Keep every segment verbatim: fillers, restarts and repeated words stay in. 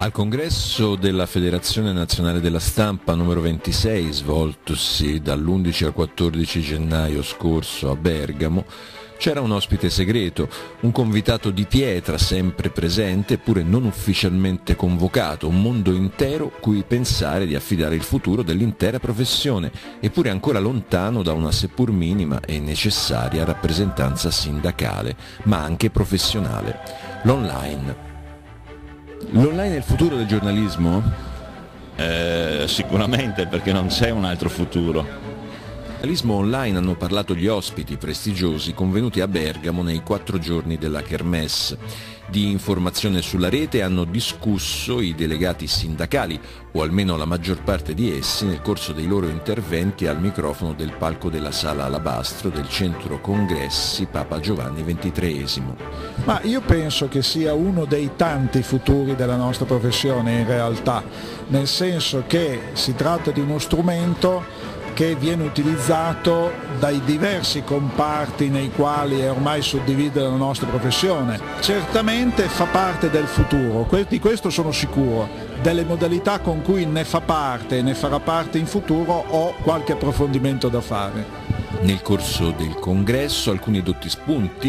Al congresso della Federazione Nazionale della Stampa numero ventisei, svoltosi dall'undici al quattordici gennaio scorso a Bergamo, c'era un ospite segreto, un convitato di pietra sempre presente eppure non ufficialmente convocato, un mondo intero cui pensare di affidare il futuro dell'intera professione, eppure ancora lontano da una seppur minima e necessaria rappresentanza sindacale, ma anche professionale. L'online. L'online è il futuro del giornalismo? Eh, sicuramente, perché non c'è un altro futuro. Giornalismo online hanno parlato gli ospiti prestigiosi convenuti a Bergamo nei quattro giorni della Kermesse. Di informazione sulla rete hanno discusso i delegati sindacali, o almeno la maggior parte di essi, nel corso dei loro interventi al microfono del palco della Sala Alabastro del Centro Congressi Papa Giovanni ventitreesimo. Ma io penso che sia uno dei tanti futuri della nostra professione in realtà, nel senso che si tratta di uno strumento che viene utilizzato dai diversi comparti nei quali è ormai suddivisa la nostra professione. Certamente fa parte del futuro, di questo sono sicuro. Delle modalità con cui ne fa parte e ne farà parte in futuro ho qualche approfondimento da fare. Nel corso del congresso alcuni dotti spunti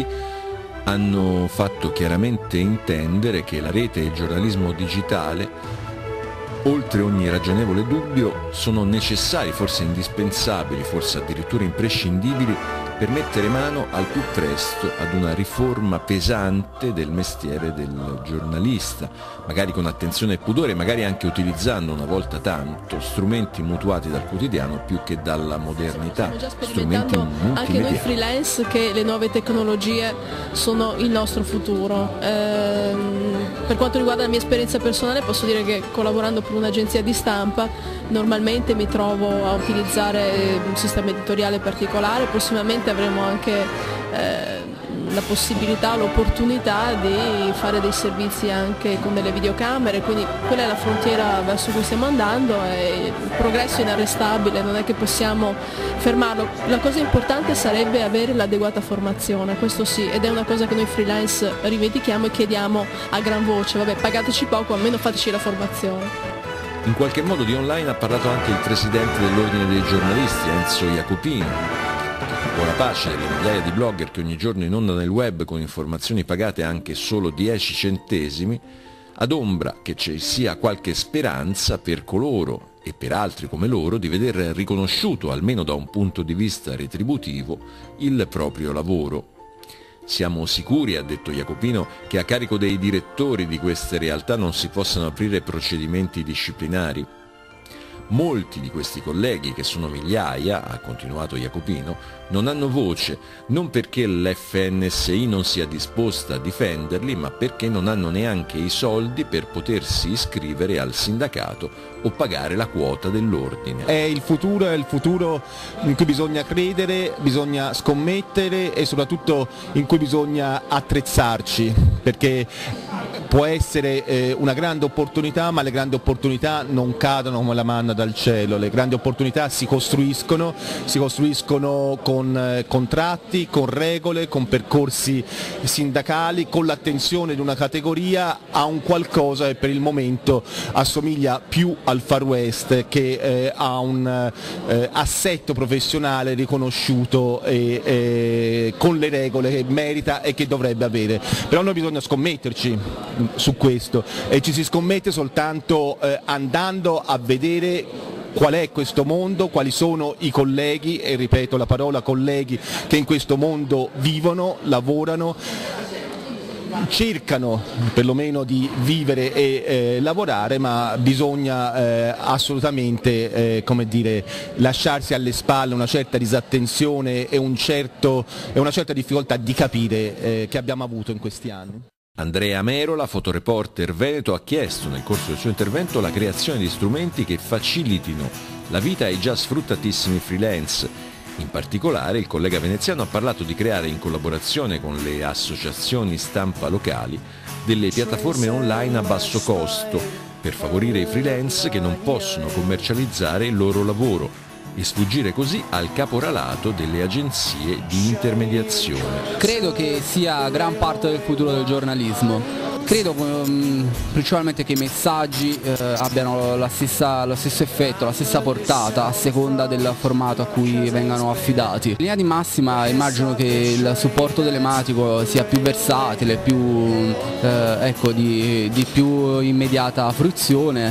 hanno fatto chiaramente intendere che la rete e il giornalismo digitale, oltre ogni ragionevole dubbio, sono necessari, forse indispensabili, forse addirittura imprescindibili per mettere mano al più presto ad una riforma pesante del mestiere del giornalista, magari con attenzione e pudore, magari anche utilizzando una volta tanto strumenti mutuati dal quotidiano più che dalla modernità, strumenti multimediali. Anche noi freelance che le nuove tecnologie sono il nostro futuro. Ehm, per quanto riguarda la mia esperienza personale posso dire che collaborando per un'agenzia di stampa normalmente mi trovo a utilizzare un sistema editoriale particolare, prossimamente avremo anche eh, la possibilità, l'opportunità di fare dei servizi anche con delle videocamere, quindi quella è la frontiera verso cui stiamo andando e il progresso è inarrestabile, non è che possiamo fermarlo. La cosa importante sarebbe avere l'adeguata formazione, questo sì, ed è una cosa che noi freelance rivendichiamo e chiediamo a gran voce, vabbè, pagateci poco, almeno fateci la formazione. In qualche modo di online ha parlato anche il presidente dell'Ordine dei giornalisti, Enzo Jacopino. Buona pace delle migliaia di blogger che ogni giorno inondano il web con informazioni pagate anche solo dieci centesimi, adombra che ci sia qualche speranza per coloro e per altri come loro di veder riconosciuto, almeno da un punto di vista retributivo, il proprio lavoro. Siamo sicuri, ha detto Jacopino, che a carico dei direttori di queste realtà non si possano aprire procedimenti disciplinari? Molti di questi colleghi, che sono migliaia, ha continuato Jacopino, non hanno voce, non perché l'F N S I non sia disposta a difenderli, ma perché non hanno neanche i soldi per potersi iscrivere al sindacato o pagare la quota dell'ordine. È il futuro, è il futuro in cui bisogna credere, bisogna scommettere e soprattutto in cui bisogna attrezzarci, perché può essere eh, una grande opportunità, ma le grandi opportunità non cadono come la manna dal cielo, le grandi opportunità si costruiscono, si costruiscono con eh, contratti, con regole, con percorsi sindacali, con l'attenzione di una categoria a un qualcosa che per il momento assomiglia più al Far West che eh, a un eh, assetto professionale riconosciuto e, e con le regole che merita e che dovrebbe avere. Però noi bisogna scommetterci su questo e ci si scommette soltanto eh, andando a vedere qual è questo mondo, quali sono i colleghi, e ripeto la parola colleghi, che in questo mondo vivono, lavorano, cercano perlomeno di vivere e eh, lavorare, ma bisogna eh, assolutamente eh, come dire, lasciarsi alle spalle una certa disattenzione e, un certo, e una certa difficoltà di capire eh, che abbiamo avuto in questi anni. Andrea Merola, fotoreporter veneto, ha chiesto nel corso del suo intervento la creazione di strumenti che facilitino la vita ai già sfruttatissimi freelance. In particolare il collega veneziano ha parlato di creare in collaborazione con le associazioni stampa locali delle piattaforme online a basso costo per favorire i freelance che non possono commercializzare il loro lavoro e sfuggire così al caporalato delle agenzie di intermediazione. Credo che sia gran parte del futuro del giornalismo. Credo um, principalmente che i messaggi eh, abbiano la stessa, lo stesso effetto, la stessa portata a seconda del formato a cui vengano affidati. In linea di massima immagino che il supporto telematico sia più versatile, più, eh, ecco, di, di più immediata fruizione.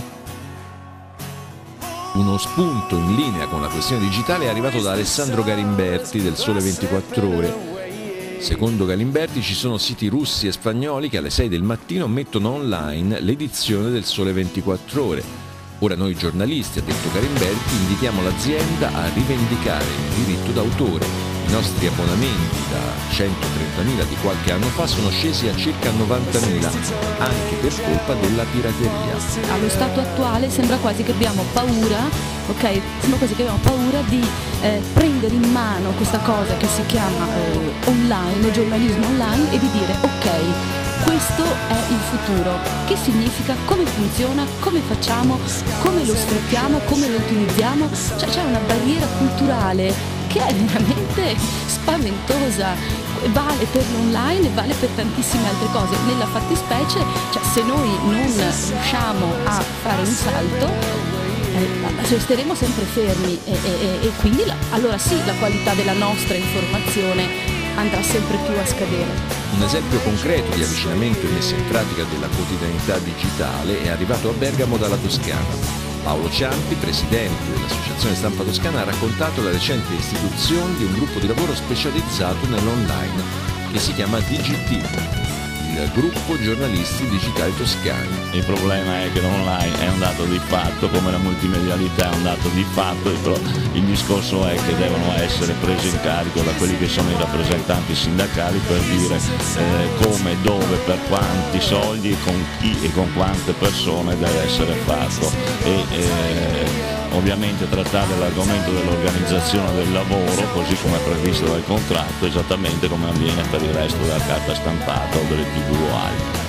Uno spunto in linea con la questione digitale è arrivato da Alessandro Galimberti del Sole ventiquattro Ore. Secondo Galimberti ci sono siti russi e spagnoli che alle sei del mattino mettono online l'edizione del Sole ventiquattro Ore. Ora noi giornalisti, ha detto Galimberti, invitiamo l'azienda a rivendicare il diritto d'autore. I nostri abbonamenti da centotrentamila di qualche anno fa sono scesi a circa novantamila, anche per colpa della pirateria. Allo stato attuale sembra quasi che abbiamo paura, ok? Sembra quasi che abbiamo paura di eh, prendere in mano questa cosa che si chiama eh, online, giornalismo online, e di dire ok, questo è il futuro. Che significa? Come funziona? Come facciamo? Come lo sfruttiamo? Come lo utilizziamo? Cioè c'è una barriera culturale che è veramente spaventosa, vale per l'online e vale per tantissime altre cose. Nella fattispecie, cioè, se noi non riusciamo a fare un salto, eh, resteremo sempre fermi e, e, e quindi la, allora sì, la qualità della nostra informazione andrà sempre più a scadere. Un esempio concreto di avvicinamento e messa in pratica della quotidianità digitale è arrivato a Bergamo dalla Toscana. Paolo Ciampi, presidente dell'Associazione Stampa Toscana, ha raccontato la recente istituzione di un gruppo di lavoro specializzato nell'online che si chiama D G T, il Gruppo Giornalisti Digitali Toscani. Il problema è che l'online è un dato di fatto, come la multimedialità è un dato di fatto, il discorso è che devono essere presi in carico da quelli che sono i rappresentanti sindacali per dire eh, come, dove, per quanti soldi, e con chi e con quante persone deve essere fatto. E, eh, ovviamente trattare l'argomento dell'organizzazione del lavoro così come è previsto dal contratto, esattamente come avviene per il resto della carta stampata o delle tivù o altro.